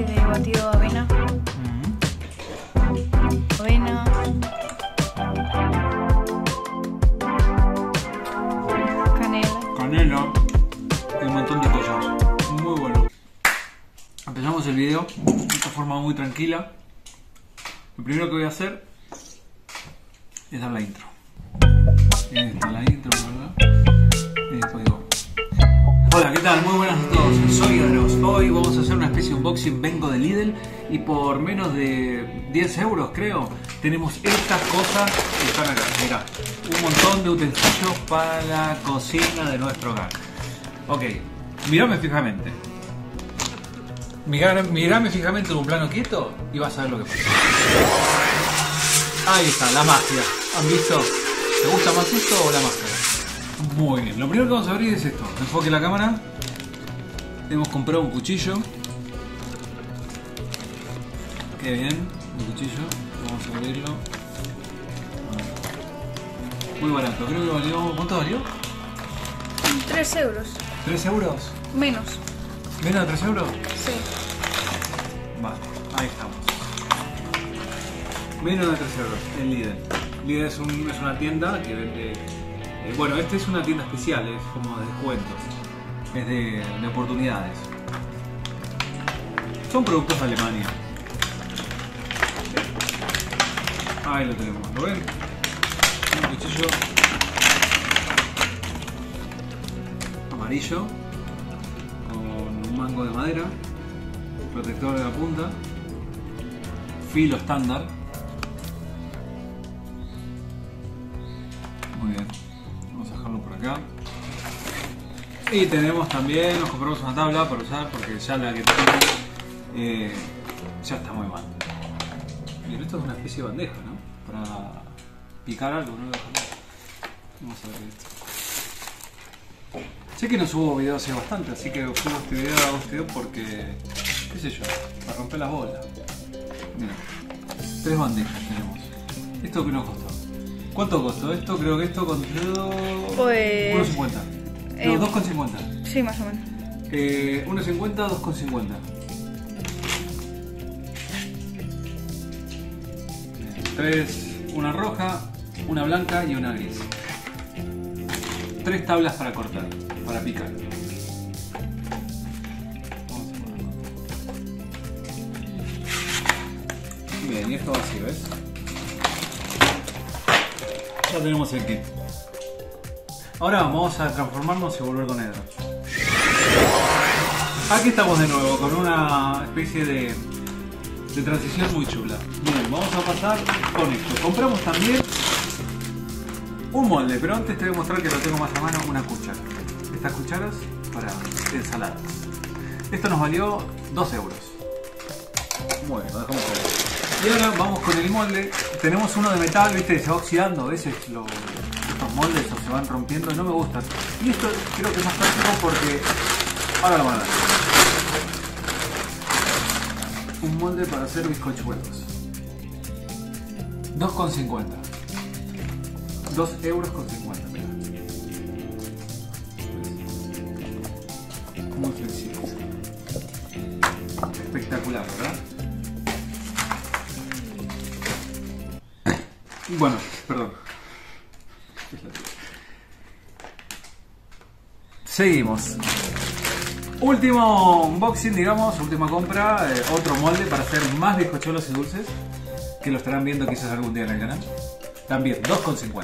de batido de avena. Avena. Canela y un montón de cosas. Muy bueno. Empezamos el video de esta forma muy tranquila. Lo primero que voy a hacer es dar la intro. Esta es la intro, ¿verdad? Y después digo: hola, ¿qué tal? Muy buenas a todos, soy Adros. Hoy vamos a hacer una especie de unboxing. Vengo de Lidl y por menos de 10 euros, creo, tenemos estas cosas que están acá. Mirá, un montón de utensilios para la cocina de nuestro hogar. Ok, mirame fijamente. Mirame fijamente en un plano quieto y vas a ver lo que pasa. Ahí está, la magia. ¿Han visto? ¿Te gusta más esto o la máscara? Muy bien, lo primero que vamos a abrir es esto. Enfoque la cámara. Hemos comprado un cuchillo. Qué bien, un cuchillo. Vamos a abrirlo. Muy barato, creo que valió... ¿Cuánto valió? 3 euros. ¿3 euros? Menos. ¿Menos de 3 euros? Sí. Vale, ahí estamos. Menos de 3 euros en Lidl. Lidl es una tienda que vende... bueno, esta es una tienda especial, es como de descuentos. Es de oportunidades. Son productos de Alemania. Ahí lo tenemos, ¿lo ven? Un cuchillo amarillo con un mango de madera, protector de la punta, filo estándar. Muy bien, vamos a dejarlo por acá. Y tenemos también, nos compramos una tabla para usar porque ya la que tenemos ya está muy mal. Bien, esto es una especie de bandeja, ¿no? Para picar algo, ¿no? Vamos a ver esto. Sé que no subo videos hace bastante, así que subo este video porque, qué sé yo, para romper las bolas. Mira, 3 bandejas tenemos. ¿Esto qué nos costó? ¿Cuánto costó? Esto creo que esto costó... Pues... 1,50. No, 2,50. Sí, más o menos. 1,50, 2,50. Tres, una roja, una blanca y una gris. 3 tablas para cortar, para picar. Bien, y esto va así, ¿ves? Ya tenemos el kit. Ahora vamos a transformarnos y volver con Edro. Aquí estamos de nuevo con una especie de transición muy chula. Bien, vamos a pasar con esto. Compramos también un molde, pero antes te voy a mostrar que lo tengo más a mano, una cuchara. Estas cucharas para ensaladas. Esto nos valió 2 euros. Muy bien, lo dejamos por ahí. Y ahora vamos con el molde. Tenemos uno de metal, viste, que se va oxidando. A veces estos moldes se van rompiendo y no me gustan. Y esto creo que es más práctico porque ahora lo van a dar. Un molde para hacer bizcochuelos. 2,50. 2 euros con 50. Mira. Muy flexible. Espectacular, ¿verdad? Bueno, perdón. Seguimos. Último unboxing, digamos, última compra, otro molde para hacer más bizcochuelos y dulces, que lo estarán viendo quizás algún día en el canal. También 2,50.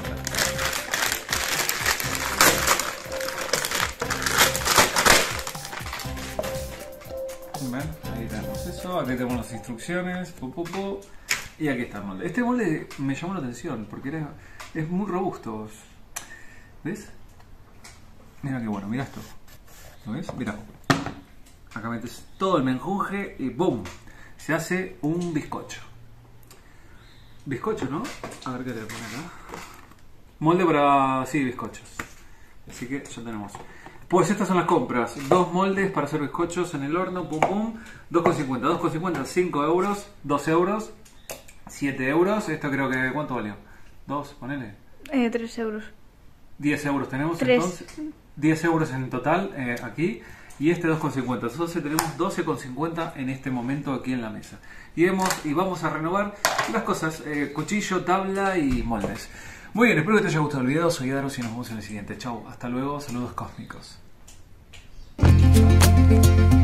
Ahí tenemos eso, aquí tenemos las instrucciones, y aquí está el molde. Este molde me llamó la atención porque es muy robusto. ¿Ves? Mira qué bueno, mira esto. ¿Lo ves? Mira. Acá metes todo el menjunje y ¡boom! Se hace un bizcocho. Bizcocho, ¿no? A ver qué le pone acá. Molde para... sí, bizcochos. Así que ya tenemos. Pues estas son las compras. 2 moldes para hacer bizcochos en el horno. Pum pum. 2,50. 2,50. 5 euros. 2 euros. 7 euros. Esto creo que... ¿cuánto valió? 2, ponele. 3 euros. 10 euros tenemos 3. entonces. 10 euros en total aquí. y este 2,50. Entonces tenemos 12,50 en este momento aquí en la mesa. Y vamos a renovar las cosas, cuchillo, tabla y moldes. Muy bien, espero que te haya gustado el video. Soy Daros y nos vemos en el siguiente. Chau, hasta luego, saludos cósmicos.